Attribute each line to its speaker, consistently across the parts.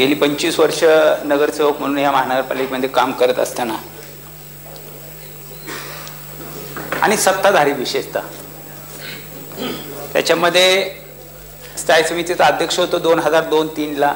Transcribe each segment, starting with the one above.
Speaker 1: गेली 25 वर्ष नगरसेवक म्हणून या महानगरपालिकेमध्ये काम करत असताना आणि सत्ताधारी विशेषतः त्याच्यामध्ये स्थायी समितीचा अध्यक्ष होतो 2002-03 ला,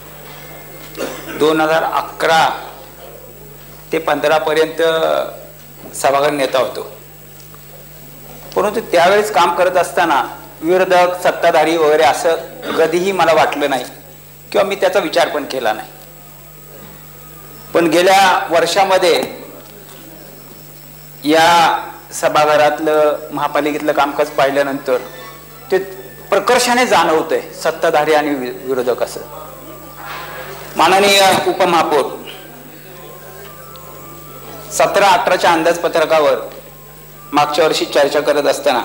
Speaker 1: 2011 ते 15 पर्यंत सभागृह नेता होतो. परंतु त्यावेळेस काम करत असताना विरोधक सत्ताधारी वगैरे असं कधीही मला वाटलं नाही किंवा मी त्याचा विचार पण केला नाही. पण गेल्या वर्षामध्ये या सभागृहातलं महापालिकेतलं कामकाज पाहिल्यानंतर ते प्रकर्षाने जाणवतंय सत्ताधारी आणि विरोधक असं. माननीय उपमहापौर 17-18च्या अंदाजपत्रकावर मागच्या वर्षी चर्चा करत असताना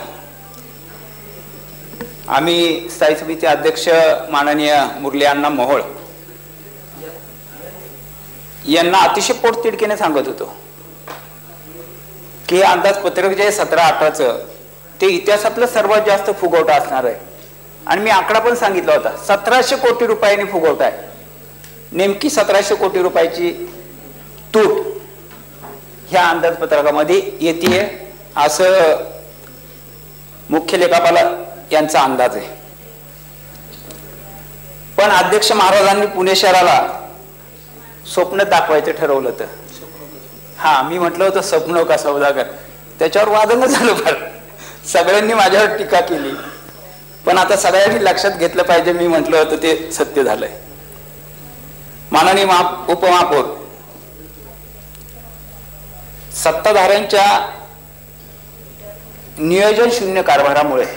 Speaker 1: आम्ही स्थायी समिती अध्यक्ष माननीय मुरली अण्णा मोहोळ यांना अतिशय पोटतिडकीने सांगत होतो की अंदाजपत्रक जे 17-18चं ते इतिहासातलं सर्वात जास्त फुगवटा असणार आहे. आणि मी आकडा पण सांगितला होता, 1700 कोटी रुपयांनी फुगवटा आहे. नेमकी 1700 कोटी रुपयाची तूट ह्या अंदाजपत्रकामध्ये येते असं मुख्य लेखापाल यांचा अंदाज आहे. पण अध्यक्ष महाराजांनी पुणे शहराला स्वप्न दाखवायचं ठरवलं तर मी म्हटलं होतं स्वप्न का सौदागर, त्याच्यावर वादंग झालं. फार सगळ्यांनी माझ्यावर टीका केली, पण आता सगळ्यांनी लक्षात घेतलं पाहिजे, मी म्हटलं होतं ते सत्य झालंय. माननीय उपमहापौर सत्ताधाऱ्यांच्या नियोजन शून्य कारभारामुळे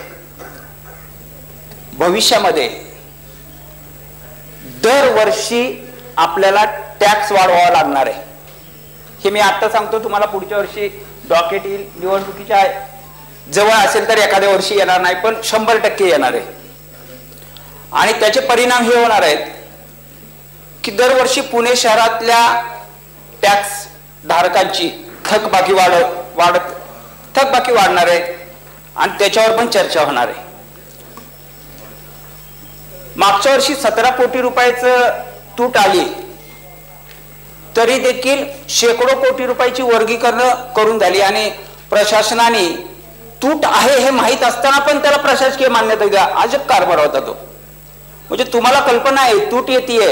Speaker 1: भविष्यामध्ये दरवर्षी आपल्याला टॅक्स वाढवावा लागणार आहे. हे मी आता सांगतो, तुम्हाला पुढच्या वर्षी डॉकेट येईल, निवडणुकीच्या जवळ असेल तर एखाद्या वर्षी येणार नाही, पण 100% येणार आहे. आणि त्याचे परिणाम हे होणार आहेत की दरवर्षी पुणे शहरातल्या टॅक्स धारकांची थकबाकी वाढणार आहे आणि त्याच्यावर पण चर्चा होणार आहे. मागच्या वर्षी 17 कोटी रुपयाचं तूट आली तरी देखील शेकडो कोटी रुपयाची वर्गीकरण करून झाली आणि प्रशासनाने तूट आहे हे माहीत असताना पण त्याला प्रशासकीय मान्यता द्या, अजब कारभार होता तो. म्हणजे तुम्हाला कल्पना आहे तूट येते,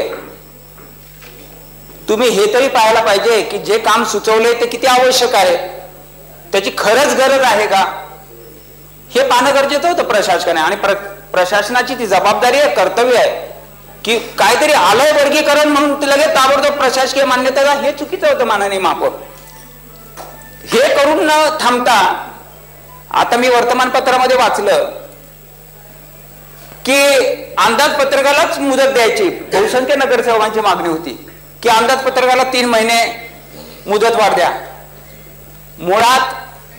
Speaker 1: तुम्ही हे तरी पाहायला पाहिजे की जे काम सुचवले ते किती आवश्यक आहे, त्याची खरंच गरज आहे का, हे पाहणं गरजेचं होतं प्रशासनाने. आणि प्रशासनाची ती जबाबदारी आहे, कर्तव्य आहे की काहीतरी आलंय वर्गीकरण म्हणून लगेच ताबडतोब प्रशासकीय मान्यता द्या, हे चुकीचं होतं माननीय महापौर. हे करून न थांबता आता मी वर्तमानपत्रामध्ये वाचलं की अंदाजपत्रकालाच मुदत द्यायची. बहुसंख्य नगरसेवकांची मागणी होती की अंदाजपत्रकाला 3 महिने मुदत वाढ द्या. मुळात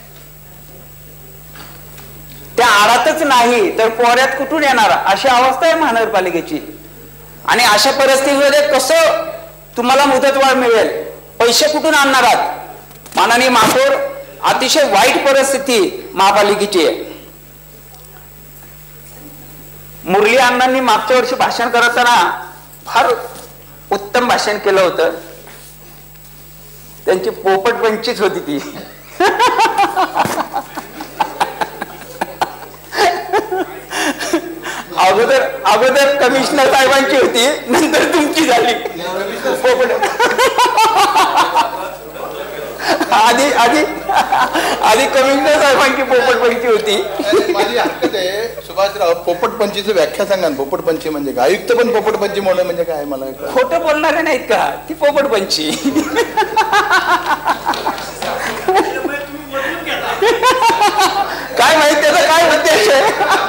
Speaker 1: त्या आडातच नाही तर पोऱ्यात कुठून येणार अशी अवस्था आहे महानगरपालिकेची. आणि अशा परिस्थितीमध्ये कसं तुम्हाला मुदतवाढ मिळेल, पैसे कुठून आणणार आहात? माननीय महापौर, अतिशय वाईट परिस्थिती महापालिकेची आहे. मुरली अण्णांनी मागच्या वर्षी भाषण करताना फार उत्तम भाषण केलं होतं. त्यांची पोपटपंचीच होती ती. अगोदर कमिशनर साहेबांची होती, नंतर तुमची झाली. आधी कमिशनर साहेबांची पोपटपंची होती.
Speaker 2: माझी हरकत आहे सुभाषराव, पोपटपंचीची व्याख्या सांगा. पोपटपंची म्हणजे काय? आयुक्त पण पोपटपंची म्हणून म्हणजे काय? मला
Speaker 1: खोटं बोलणारे नाहीत का ती पोपटपंची? काय माहित त्याचा काय उद्देश आहे?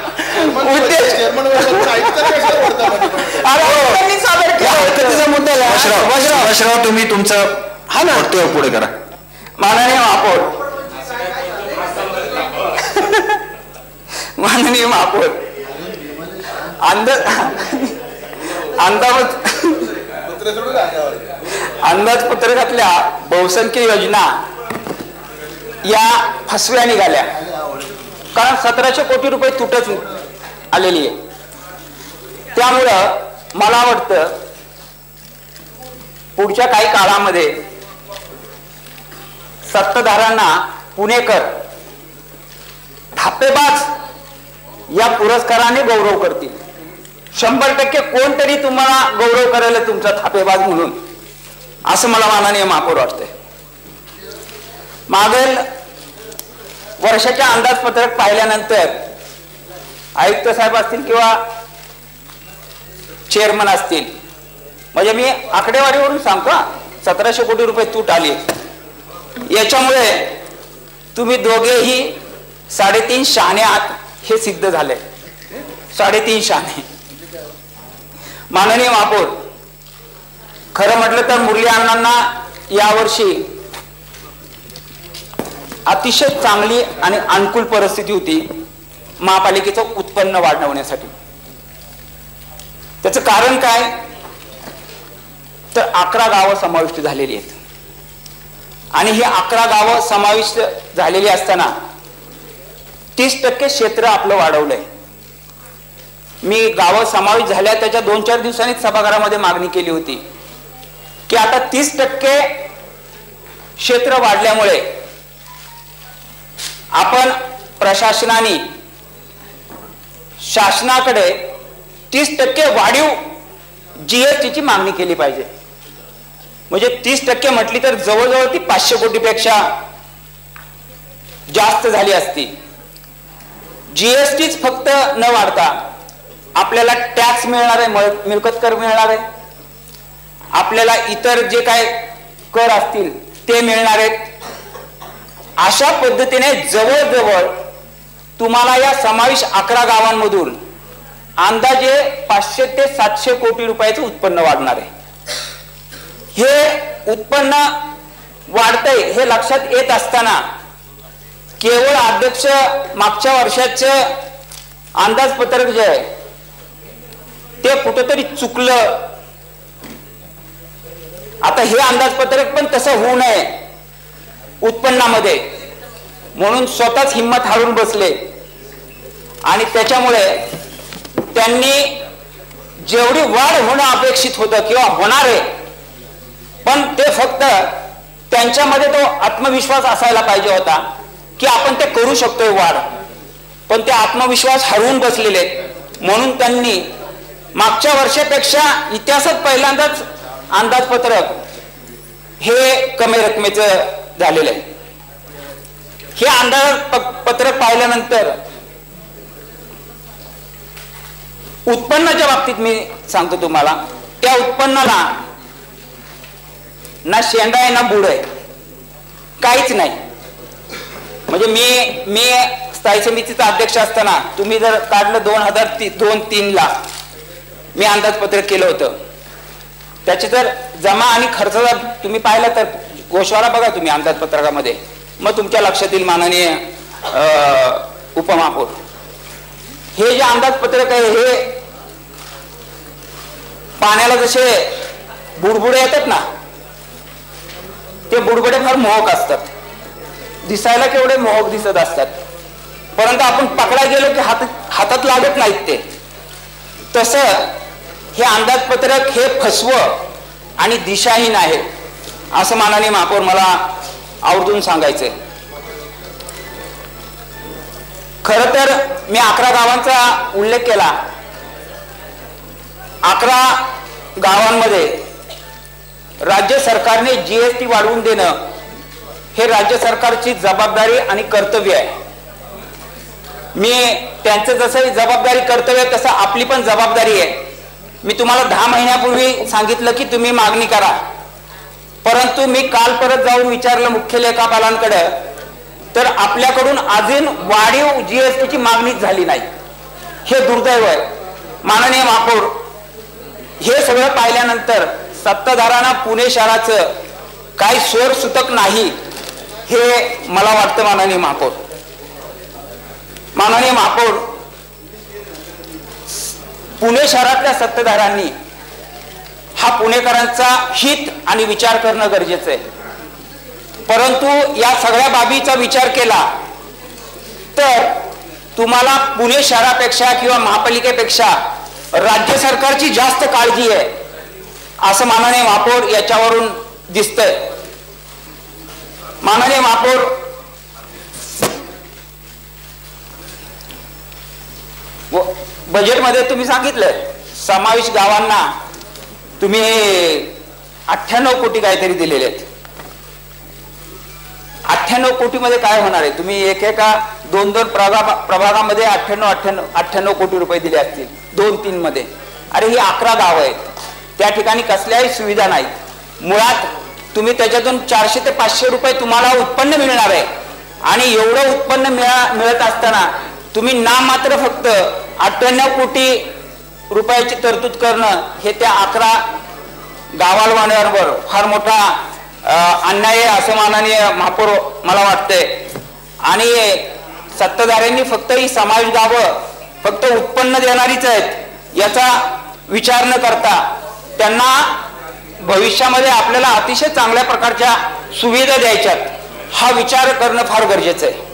Speaker 3: सुभाषराव, तुम्ही तुमचं वक्तव्य पुढे करा.
Speaker 1: माननीय महापौर अंदाजपत्रकातल्या बहुसंख्य योजना या फसव्या निघाल्या. कारण 1700 कोटी रुपये तुटच आलेली आहे. त्यामुळं मला वाटतं पुढच्या काही काळामध्ये सत्ताधाऱ्यांना पुणेकर थापेबाज या पुरस्काराने गौरव करतील. 100% कोणतरी तुम्हाला गौरव करायला तुमचा थापेबाज म्हणून, असं मला माननीय महापौर वाटतंय. मागील वर्षाच्या अंदाजपत्रक पाहिल्यानंतर आयुक्त साहेब असतील किंवा चेअरमन असतील, म्हणजे मी आकडेवारीवरून सांगतो, 1700 कोटी रुपये तूट आली. याच्यामुळे तुम्ही दोघेही 3.5 शहाणे आहात हे सिद्ध झाले. 3.5 शहाणे. माननीय महापौर, खरं म्हटलं तर मुरली अण्णांना यावर्षी अतिशय चांगली आणि अनुकूल परिस्थिती होती महापालिकेचं उत्पन्न वाढवण्यासाठी. त्याचं कारण काय तर 11 गावं समाविष्ट झालेली आहेत आणि ही 11 गावं समाविष्ट झालेली असताना 30% क्षेत्र आपलं वाढवलंय. मी गावं समाविष्ट झाल्या त्याच्या 2-4 दिवसांनीच सभागृहामध्ये मागणी केली होती की आता 30% क्षेत्र वाढल्यामुळे आपण प्रशासनाने शासनाकडे 30% वाढीव जीएसटीची मागणी केली पाहिजे. म्हणजे 30% म्हटली तर जवळजवळ ती 500 कोटीपेक्षा जास्त झाली असती. जीएसटीच फक्त न वाढता आपल्याला टॅक्स मिळणार आहे, मिळकत कर मिळणार आहे, आपल्याला इतर जे काय कर असतील ते मिळणार आहेत. अशा पद्धतीने जवळजवळ तुम्हाला या समावेश 11 गावांमधून अंदाजे 500 ते 700 कोटी रुपयाचं उत्पन्न वाढणार आहे. हे उत्पन्न वाढतंय हे लक्षात येत असताना केवळ अध्यक्ष मागच्या वर्षाचं अंदाजपत्रक जे आहे ते कुठेतरी चुकलं. आता हे अंदाजपत्रक पण तसं होऊ नये उत्पन्नामध्ये, म्हणून स्वतःच हिंमत हारून बसले आणि त्याच्यामुळे त्यांनी जेवढी वाढ होणं अपेक्षित होतं किंवा होणार आहे, पण ते फक्त त्यांच्यामध्ये तो आत्मविश्वास असायला पाहिजे होता की आपण ते करू शकतोय वाढ, पण ते आत्मविश्वास हरवून बसलेले. म्हणून त्यांनी मागच्या वर्षापेक्षा इतिहासात पहिल्यांदाच अंदाजपत्रक हे कमी रकमेचं झालेलं आहे. हे अंदाजपत्रक पाहिल्यानंतर उत्पन्नाच्या बाबतीत मी सांगतो तुम्हाला, त्या उत्पन्नाला ना शेंडा आहे ना बुड आहे, काहीच नाही. म्हणजे मी स्थायी समितीचा अध्यक्ष असताना तुम्ही जर काढलं 2002-03 ला मी अंदाजपत्रक केलं होतं, त्याची जर जमा आणि खर्च जर तुम्ही पाहिला तर गोषवारा बघा तुम्ही अंदाजपत्रकामध्ये, मग तुमच्या लक्षात येईल माननीय उपमहापौर. हे जे अंदाजपत्रक आहे हे पाण्याला जसे बुडबुडे येतात ना, ते बुडबुडे फार मोहक असतात, दिसायला केवढे मोहक दिसत असतात, परंतु आपण पकडा गेलो की हातात लागत नाहीत ते. तसं हे अंदाजपत्रक हे फसवं आणि दिशाहीन आहे असं माननीय महापौर मला आवर्जून सांगायचंय. खरं तर मी 11 गावांचा उल्लेख केला. 11 गावांमध्ये राज्य सरकारने जीएसटी वाढवून देणं हे राज्य सरकारची जबाबदारी आणि कर्तव्य आहे. मी त्यांचं जसं जबाबदारी कर्तव्य तसं आपली पण जबाबदारी आहे. मी तुम्हाला 10 महिन्यापूर्वी सांगितलं की तुम्ही मागणी करा, परंतु मी काल परत जाऊन विचारलं मुख्य लेखापालांकडे, तर आपल्याकडून अजून वाढीव जीएसटीची मागणीच झाली नाही. हे दुर्दैव आहे. माननीय महापौर, हे सगळं पाहिल्यानंतर सत्ताधाऱ्यांना पुणे शहराचं काही सोर सुतक नाही हे मला वाटतं. माननीय महापौर, पुणे शहरातल्या सत्ताधाऱ्यांनी हा पुणेकरांचा हित आणि विचार करणं गरजेचं आहे. परंतु या सगळ्या बाबीचा विचार केला तर तुम्हाला पुणे शहरापेक्षा किंवा महापालिकेपेक्षा राज्य सरकारची जास्त काळजी आहे. असं माननीय महापौर याच्यावरून दिसतंय. माननीय महापौर, बजेटमध्ये तुम्ही सांगितलं समावेश गावांना तुम्ही 98 कोटी काहीतरी दिलेले आहेत. 98 कोटी मध्ये काय होणार आहे? तुम्ही एकेका 2-2 प्रभागामध्ये 98 कोटी रुपये दिले असतील 2-3 मध्ये. अरे ही 11 गाव आहेत, त्या ठिकाणी कसल्याही सुविधा नाहीत. मुळात तुम्ही त्याच्यातून 400 ते 500 रुपये तुम्हाला उत्पन्न मिळणार आहे आणि एवढं उत्पन्न मिळत असताना तुम्ही नामात्र फक्त 98 कोटी रुपयाची तरतूद करणं हे त्या 11 गावांवर फार मोठा अन्याय आहे असं माननीय महापौर मला वाटतंय. आणि सत्ताधाऱ्यांनी फक्त ही समावेश गावं फक्त उत्पन्न देणारीच आहेत याचा विचार न करता त्यांना भविष्यामध्ये आपल्याला अतिशय चांगल्या प्रकारच्या सुविधा द्यायच्यात हा विचार करणं फार गरजेचं आहे.